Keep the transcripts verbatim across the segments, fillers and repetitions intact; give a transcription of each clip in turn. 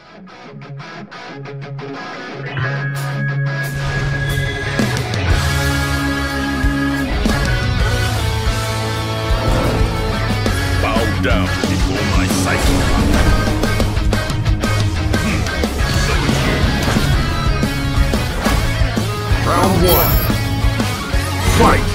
Bow down before my sight. Round one. Fight!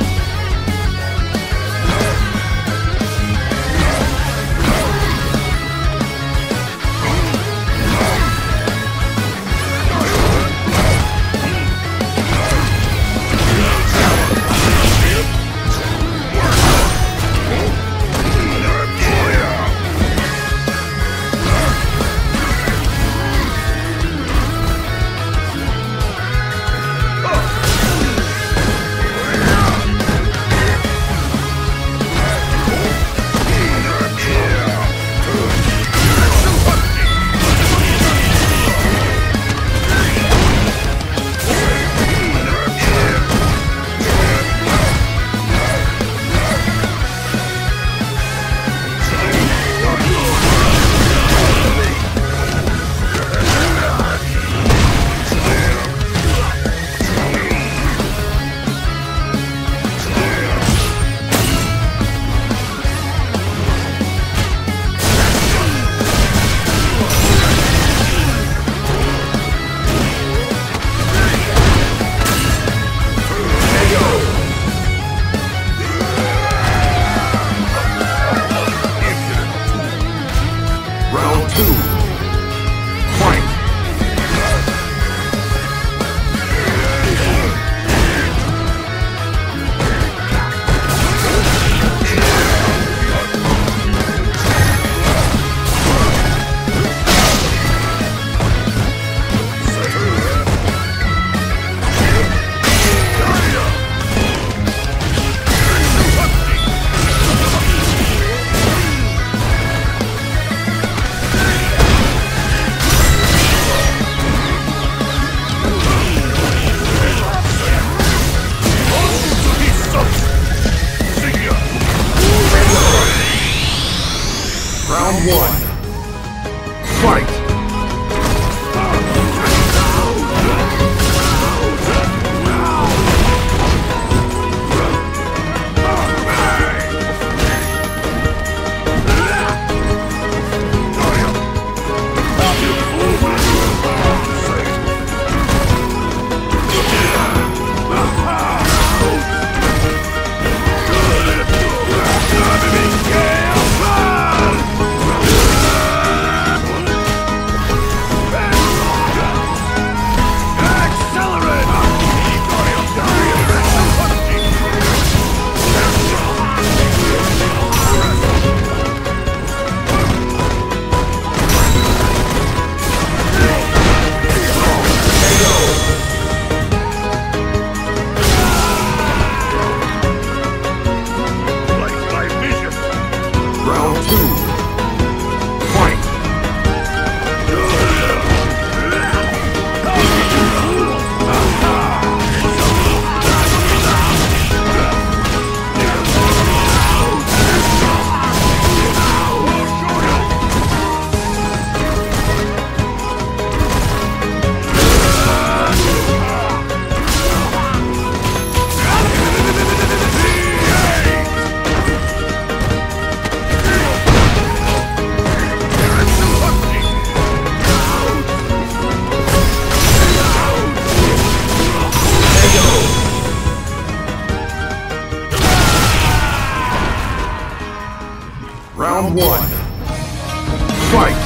Round one. Fight! Round one. Fight!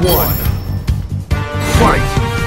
Round one. Fight!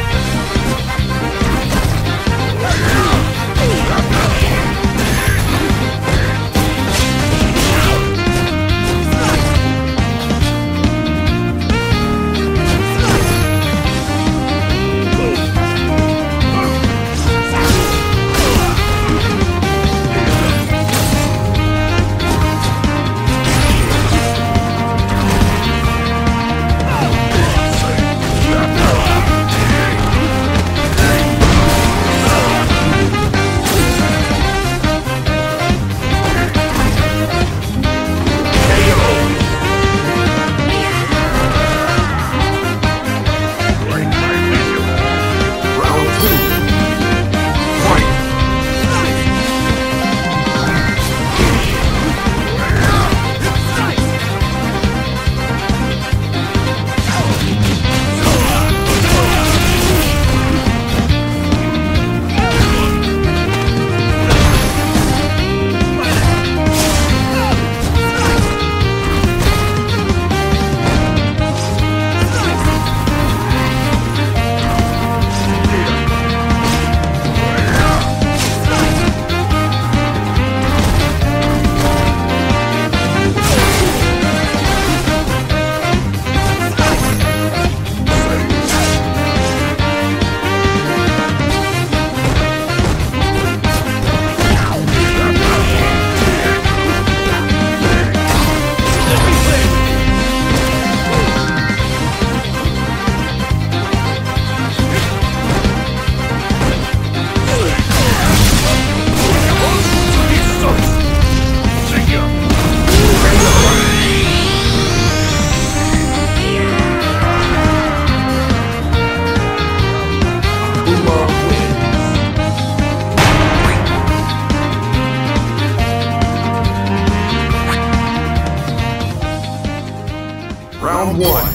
Round one.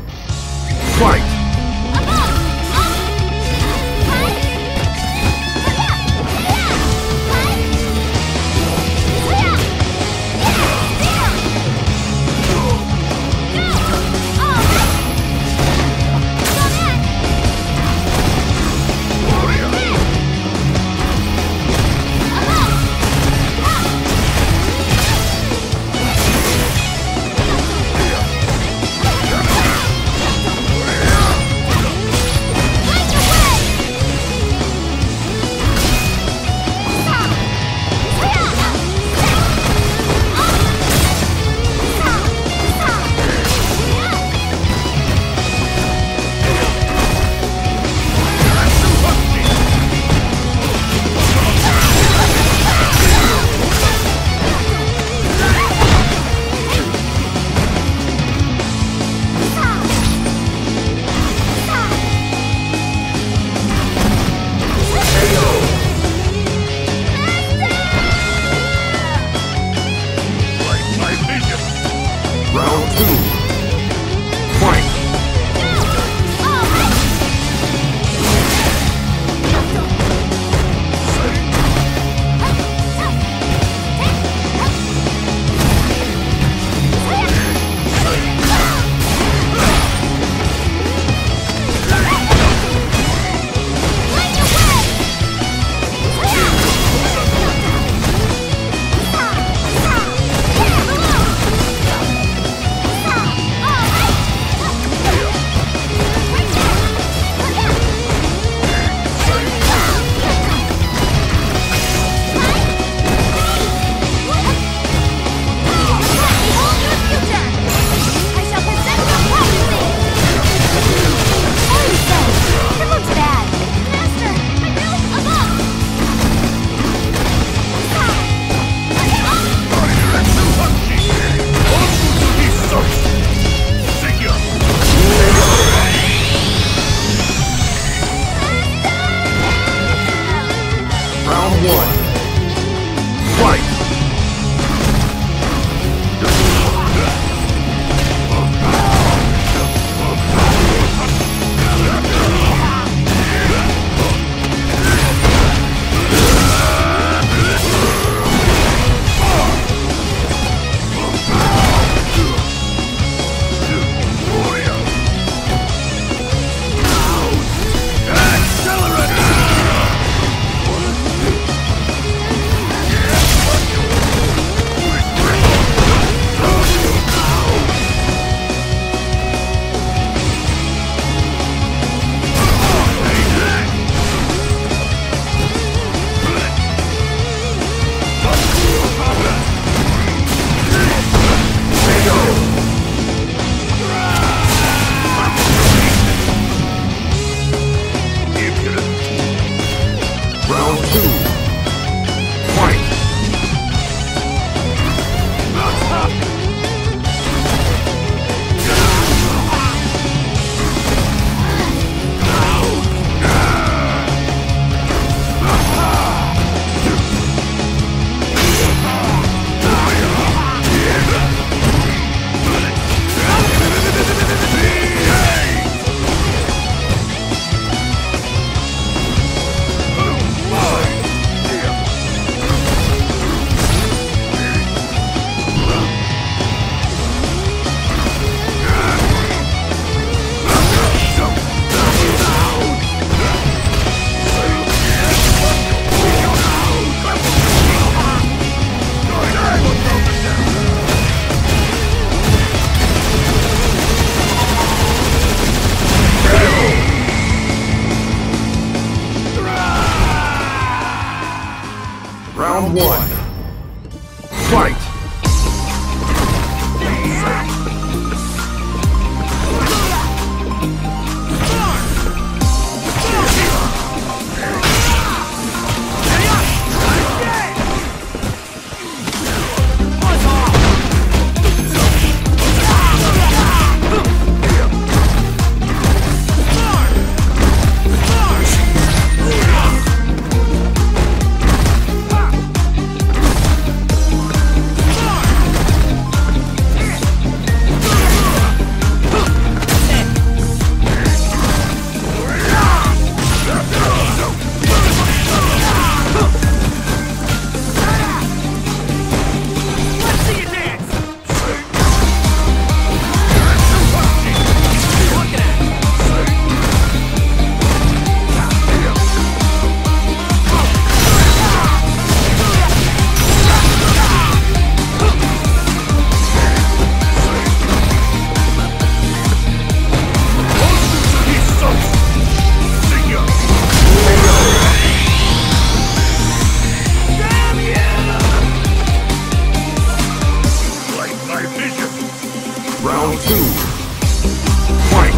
Fight! Round two. Fight! Round two. Fight!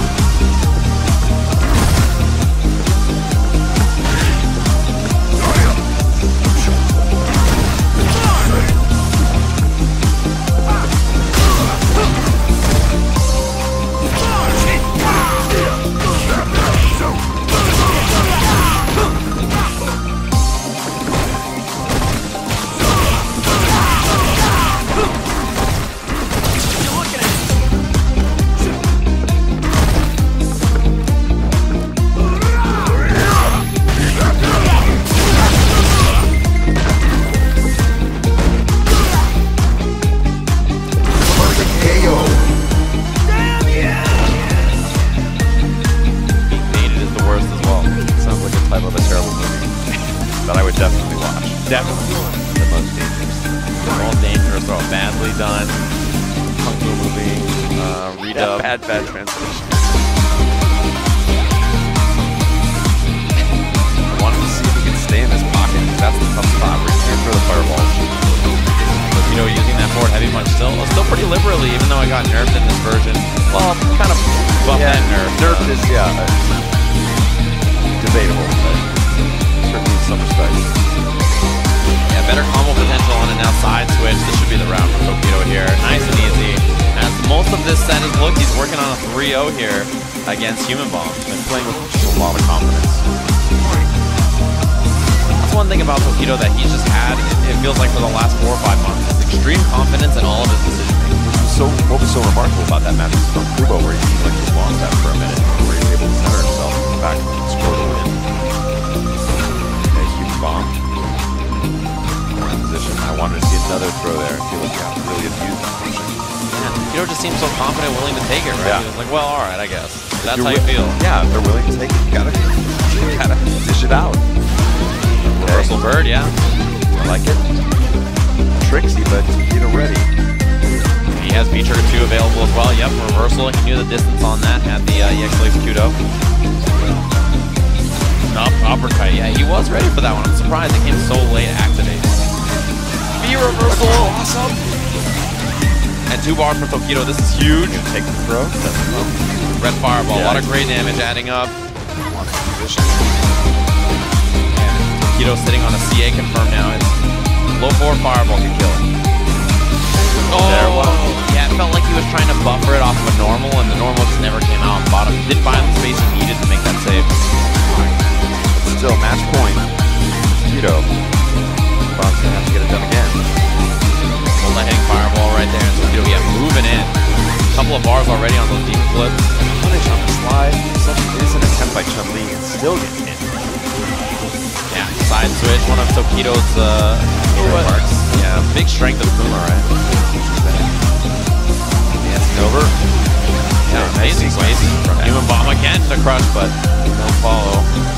That I would definitely watch. Definitely The most dangerous. the most dangerous or badly done Kung Fu movie. uh, Yeah, redub. bad, bad translation. I wanted to see if he could stay in this pocket. That's the tough spot where you can't throw the fireballs. You know, using that forward heavy punch still, still pretty liberally, even though I got nerfed in this version. Well, kind of bumped Yeah, that nerf. nerfed is, yeah, uh, debatable, but certainly in some respects. Yeah, better combo potential on it now. Side switch. This should be the round for Tokido here. Nice and easy. As most of this set is looked, he's working on a three oh here against Human Bomb. Been playing with a lot of confidence. That's one thing about Tokido that he's just had, it, it feels like for the last four or five months. Is extreme confidence in all of his decision making. Which was so, what was so remarkable about that match from Kubo, where he like just lost that for a minute, where he was able to center himself and come back and score the win. A huge bomb. We're in position. I wanted to see another throw there. I feel like you have to really abuse that position. Yeah, Tokido just seems so confident, willing to take it, right? Yeah. He was like, well, all right, I guess. That's You're how you wi- feel. Yeah, if they're willing to take it, you gotta, you gotta dish it out. Reversal bird, yeah. I like it. Tricksy, but you know, ready. He has B trigger two available as well. Yep, reversal. He knew the distance on that. Had the uh, E X Lace Kudo. Up, uppercut. Yeah, he was ready for that one. I'm surprised it came so late to activate. B reversal. Awesome. And two bars for Tokido. This is huge. Take the throw. Red fireball. Yeah. A lot of great damage adding up. Position. Tokido sitting on a C A confirm now. It's low four fireball can kill it. Oh, There was. yeah, it felt like he was trying to buffer it off of a normal, and the normal just never came out on bottom. Didn't find the space he needed to make that save. Still, match point. Kudo. Bob's gonna have to get it done again. Hold that hitting fireball right there, and Tokido, yeah, moving in. A couple of bars already on those deep flips. Punish on the slide. Such an innocent attempt by Chun-Li and still gets hit. Yeah, side switch, one of Tokido's uh, marks. Yeah, big strength of Kuma, right? Dancing over. Yeah, amazing place from Human Bomb again to crush, but no follow.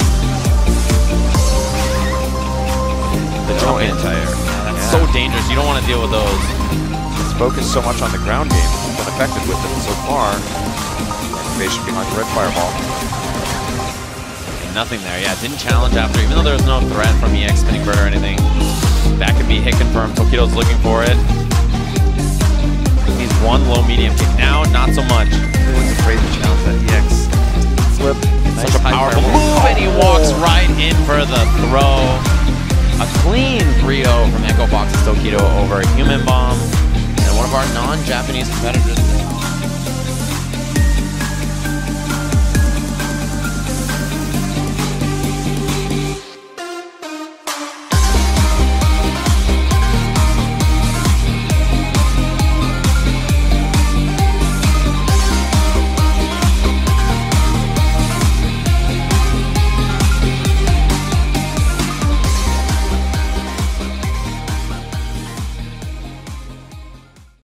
The jump No anti-air. anti-air. That's Yeah. so dangerous. You don't want to deal with those. He's focused so much on the ground game. He's been effective with it so far. Activation behind the red fireball. Nothing there. Yeah, didn't challenge after, even though there was no threat from E X spinning bird or anything. That could be hit confirmed. Tokido's looking for it. He's one low medium kick. Now, not so much. He was afraid to challenge that E X flip. Such a powerful move, and he walks right in for the throw. A clean three oh from Echo Box's Tokido over Human Bomb. And one of our non-Japanese competitors